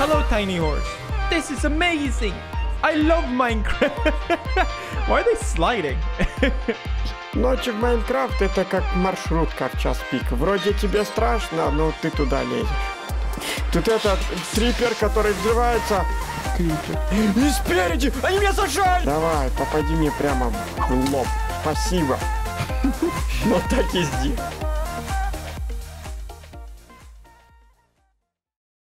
Hello, tiny horse. This is amazing. I love Minecraft. Why are they sliding? Ночи в Майнкрафт это как маршрутка в час пик. Вроде тебе страшно, но ты туда лезешь. Тут этот трипер, который взрывается. И спереди! Они меня зажали! Давай, попади мне прямо в лоб. Спасибо. Вот так и сделай.